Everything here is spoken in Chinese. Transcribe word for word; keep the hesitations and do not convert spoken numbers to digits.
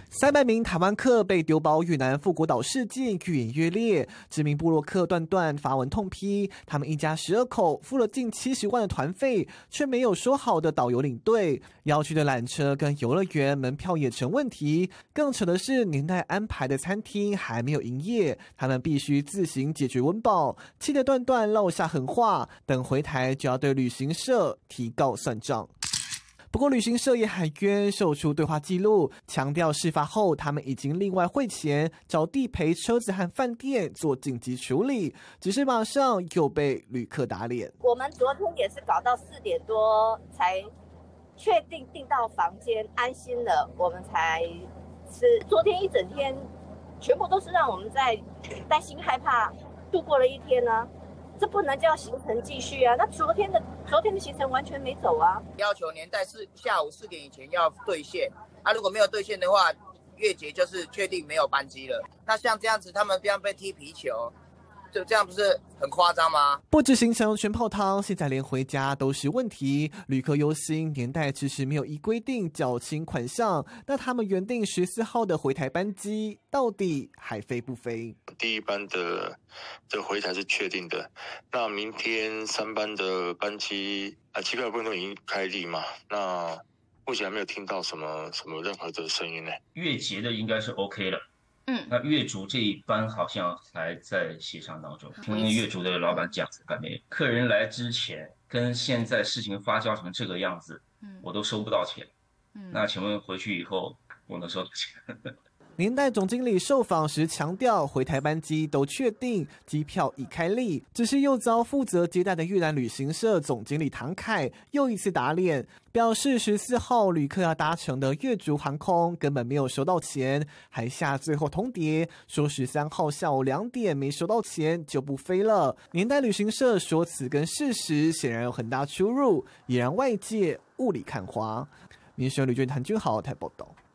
三百名台湾客被丢包越南富国岛事件愈演愈烈，知名部落客段段发文痛批，他们一家十二口付了近七十万的团费，却没有说好的导游领队，要去的缆车跟游乐园门票也成问题。更扯的是，年代安排的餐厅还没有营业，他们必须自行解决温饱，气得段段撂下狠话，等回台就要对旅行社提告算账。不过，旅行社也喊冤，秀出对话记录，强调事发后他们已经另外汇钱找地陪车子和饭店做紧急处理，只是马上又被旅客打脸。 我们昨天也是搞到四点多才确定订到房间，安心了，我们才吃。昨天一整天全部都是让我们在担心害怕度过了一天呢。这不能叫行程继续啊！那昨天的昨天的行程完全没走啊！ 要求年代是下午四点以前要兑现，啊，如果没有兑现的话，月结就是确定没有班机了。那像这样子，他们这样被踢皮球，就这样不是很夸张吗？ 不止行程全泡汤，现在连回家都是问题。旅客忧心年代迟迟没有依规定缴清款项，那他们原定十四号的回台班机到底还飞不飞？ 第一班的的回台是确定的，那明天三班的班机啊，机票部分都已经开立嘛，那目前还没有听到什么什么任何的声音呢。 月结的应该是 OK 了。 嗯， 那月竹这一班好像还在协商当中。听月竹的老板讲，感觉客人来之前跟现在事情发酵成这个样子，嗯，我都收不到钱。嗯，那请问回去以后我能收到钱？ 年代总经理受访时强调，回台班机都确定，机票已开立，只是又遭负责接待的越南旅行社总经理唐凯又一次打脸，表示十四号旅客要搭乘的越竹航空根本没有收到钱，还下最后通牒说十三号下午两点没收到钱就不飞了。年代旅行社说辞跟事实显然有很大出入，也让外界雾里看花。民生旅券谭君豪台报道。